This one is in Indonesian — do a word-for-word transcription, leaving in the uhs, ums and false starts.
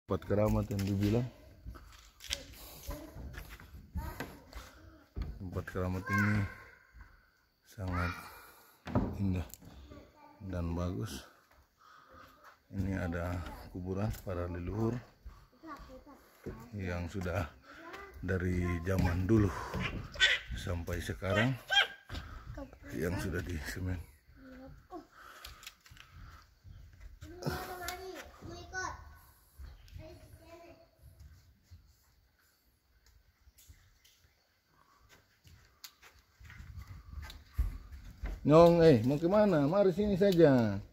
Tempat keramat yang dibilang. Tempat keramat ini sangat indah dan bagus. Ini ada kuburan para leluhur yang sudah dari zaman dulu sampai sekarang yang sudah di semen. Nyong, eh mau kemana? Mari sini saja.